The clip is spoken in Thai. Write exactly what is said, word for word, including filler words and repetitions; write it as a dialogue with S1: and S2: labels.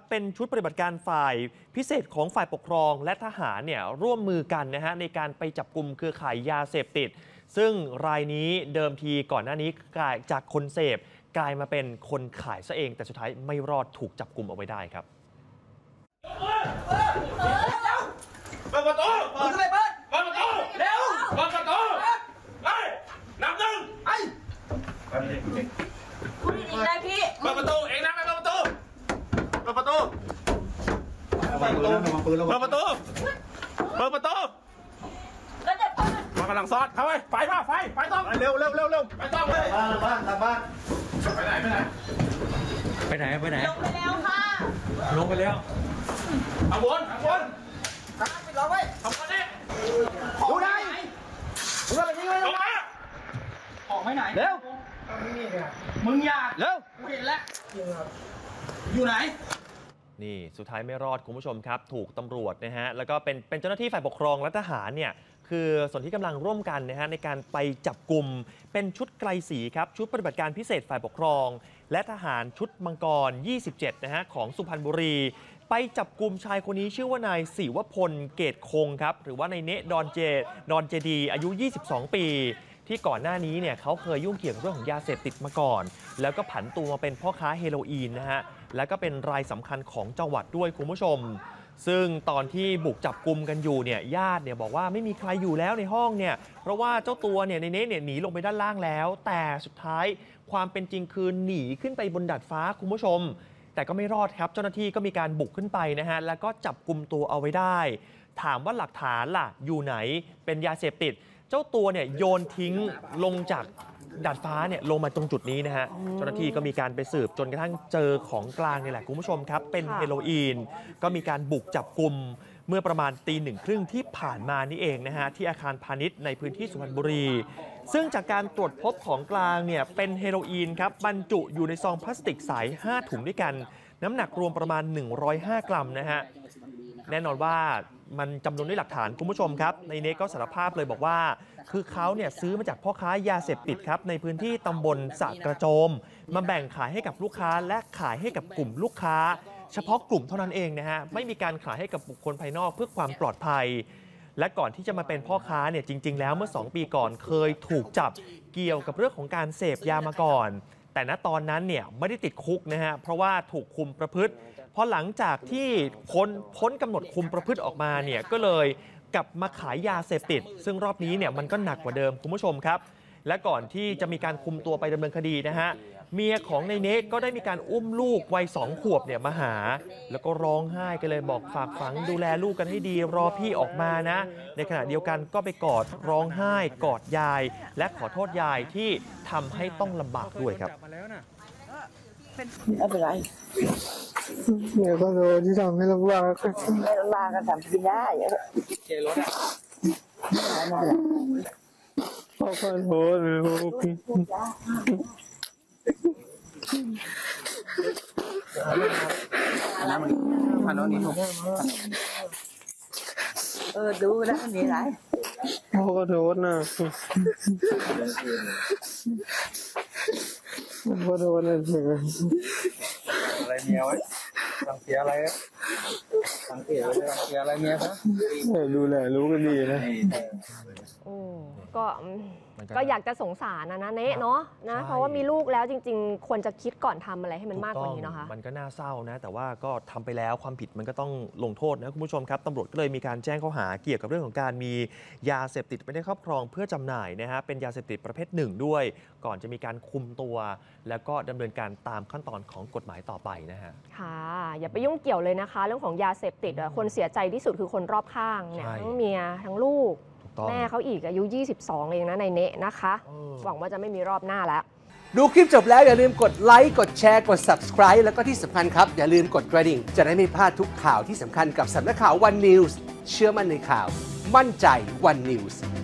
S1: เป็นชุดปฏิบัติการฝ่ายพิเศษของฝ่ายปกครองและทหารเนี่ยร่วมมือกันนะฮะในการไปจับกลุ่มเครือข่ายยาเสพติดซึ่งรายนี้เดิมทีก่อนหน้านี้กลายจากคนเสพกลายมาเป็นคนขายซะเองแต่สุดท้ายไม่รอดถูกจับกลุ่มเอาไว้ได้ครับ
S2: เปิดประตูเปิดประตูเปิดประตูเร็วเปิดประตูไปนับหนึ่งไป
S3: คุณอีกได้พี่
S2: เปิดประตูเองนะไปเปิดประตูเปิดประตูเปิดประตูเปิดประตูเปิดประตู
S3: แล้วเด็ก
S2: มากำลังซอดเข้าไปไฟมาไฟไฟต้องเร็วเร็วเร็วเร็วไปต้องเลยบ้านบ้านบ้านไปไหนไปไหน
S4: ไปไหนไปไหน
S3: ลงไปแล้วค่ะ
S4: ลงไปแล้ว
S2: เอาบนเอาบน
S3: ปิดล้อไว้
S2: ทำกันดิ
S3: ดูได้ดูได้ไปที่ไว้ลงมา
S4: ออกไปไหน
S3: เร็ว
S4: มึงอยาก
S3: เร็ว
S4: กูเห็นแล้วอยู่ไหน
S1: นี่สุดท้ายไม่รอดคุณผู้ชมครับถูกตำรวจนะฮะแล้วก็เป็นเป็นเจ้าหน้าที่ฝ่ายปกครองและทหารเนี่ยคือส่วนที่กำลังร่วมกันนะฮะในการไปจับกลุ่มเป็นชุดไกลศรีครับชุดปฏิบัติการพิเศษฝ่ายปกครองและทหารชุดมังกรยี่สิบเจ็ดนะฮะของสุพรรณบุรีไปจับกลุ่มชายคนนี้ชื่อว่านายศิวพลเกตคงครับหรือว่านายเนะดอนเจดอนเจดีอายุยี่สิบสองปีที่ก่อนหน้านี้เนี่ยเขาเคยยุ่งเกี่ยวกับเรื่องของยาเสพติดมาก่อนแล้วก็ผันตัวมาเป็นพ่อค้าเฮโรอีนนะฮะแล้วก็เป็นรายสำคัญของจังหวัดด้วยคุณผู้ชมซึ่งตอนที่บุกจับกลุ่มกันอยู่เนี่ยญาติเนี่ยบอกว่าไม่มีใครอยู่แล้วในห้องเนี่ยเพราะว่าเจ้าตัวเนี่ยในเนะเนี่ยหนีลงไปด้านล่างแล้วแต่สุดท้ายความเป็นจริงคือหนีขึ้นไปบนดาดฟ้าคุณผู้ชมแต่ก็ไม่รอดครับเจ้าหน้าที่ก็มีการบุกขึ้นไปนะฮะแล้วก็จับกลุ่มตัวเอาไว้ได้ถามว่าหลักฐานล่ะอยู่ไหนเป็นยาเสพติดเจ้าตัวเนี่ยโยนทิ้งลงจากดาดฟ้าเนี่ยลงมาตรงจุดนี้นะฮะเจ้าหน้าที่ก็มีการไปสืบจนกระทั่งเจอของกลางนี่แหละคุณผู้ชมครับเป็นเฮโรอีนก็มีการบุกจับกลุ่มเมื่อประมาณตีหนึ่งครึ่งที่ผ่านมานี่เองนะฮะที่อาคารพาณิชย์ในพื้นที่สุพรรณบุรีซึ่งจากการตรวจพบของกลางเนี่ยเป็นเฮโรอีนครับบรรจุอยู่ในซองพลาสติกใสห้าถุงด้วยกันน้ำหนักรวมประมาณหนึ่งร้อยห้ากรัมนะฮะแน่นอนว่ามันจำนวนด้วยหลักฐานคุณผู้ชมครับในเนก็สารภาพเลยบอกว่าคือเขาเนี่ยซื้อมาจากพ่อค้ายาเสพติดครับในพื้นที่ตำบลสระกระโจมมาแบ่งขายให้กับลูกค้าและขายให้กับกลุ่มลูกค้าเฉพาะกลุ่มเท่านั้นเองนะฮะไม่มีการขายให้กับบุคคลภายนอกเพื่อความปลอดภัยและก่อนที่จะมาเป็นพ่อค้าเนี่ยจริงๆแล้วเมื่อสองปีก่อนเคยถูกจับเกี่ยวกับเรื่องของการเสพยามาก่อนแต่ณตอนนั้นเนี่ยไม่ได้ติดคุกนะฮะเพราะว่าถูกคุมประพฤติพอหลังจากที่พ้นพ้นกำหนดคุมประพฤติออกมาเนี่ยก็เลยกลับมาขายยาเสพติดซึ่งรอบนี้เนี่ยมันก็หนักกว่าเดิมคุณผู้ชมครับและก่อนที่จะมีการคุมตัวไปดำเนินคดีนะฮะเมียของนายเนกก็ได้มีการอุ้มลูกวัยสองขวบเนี่ยมาหาแล้วก็ร้องไห้กันเลยบอกฝากฝังดูแลลูกกันให้ดีรอพี่ออกมานะในขณะเดียวกันก็ไปกอดร้องไห้กอดยายและขอโทษยายที่ทำให้ต้องลำบากด้วยครับ
S3: ไม่เป็นไร
S5: เดี๋ยวก็โดนที่ทำให้ลำบาก
S3: ไม่ลำบากกันทำไม่ได้
S4: เกลรถอ่ะ
S5: ขอโทษลูก
S4: น้ำมันพันแล้วนี่
S3: เออดูแล้วมันมีอะไร
S5: ขอโทษนะขอโทษนะเสือ
S4: อะไรเมียไว้สังเกตอะไรสังเกตอะไรสังเกตอะไรเมียครับ
S5: ดูแลรู้กันดีนะ
S6: โอ้ก็ก็อยากจะสงสารนะนะเนะเนาะนะเพราะว่ามีลูกแล้วจริงๆควรจะคิดก่อนทำอะไรให้มันมากกว่านี้นะคะ
S1: มันก็น่าเศร้านะแต่ว่าก็ทำไปแล้วความผิดมันก็ต้องลงโทษนะคุณผู้ชมครับตำรวจก็เลยมีการแจ้งข้อหาเกี่ยวกับเรื่องของการมียาเสพติดไม่ได้ครอบครองเพื่อจำหน่ายนะฮะเป็นยาเสพติดประเภทหนึ่งด้วยก่อนจะมีการคุมตัวแล้วก็ดำเนินการตามขั้นตอนของกฎหมายต่อไปนะฮะ
S6: ค่ะอย่าไปยุ่งเกี่ยวเลยนะคะเรื่องของยาเสพติดคนเสียใจที่สุดคือคนรอบข้างเนี่ยทั้งเมียทั้งลูกแม่เขาอีกอายุยี่สิบสองเองนะในเนะนะคะหวังว่าจะไม่มีรอบหน้าแล้ว
S7: ดูคลิปจบแล้วอย่าลืมกดไลค์กดแชร์กด ซับสไครบ์ แล้วก็ที่สำคัญครับอย่าลืมกดกระดิ่งจะได้ไม่พลาดทุกข่าวที่สำคัญกับสำนักข่าว วัน นิวส์ เชื่อมั่นในข่าวมั่นใจ วัน นิวส์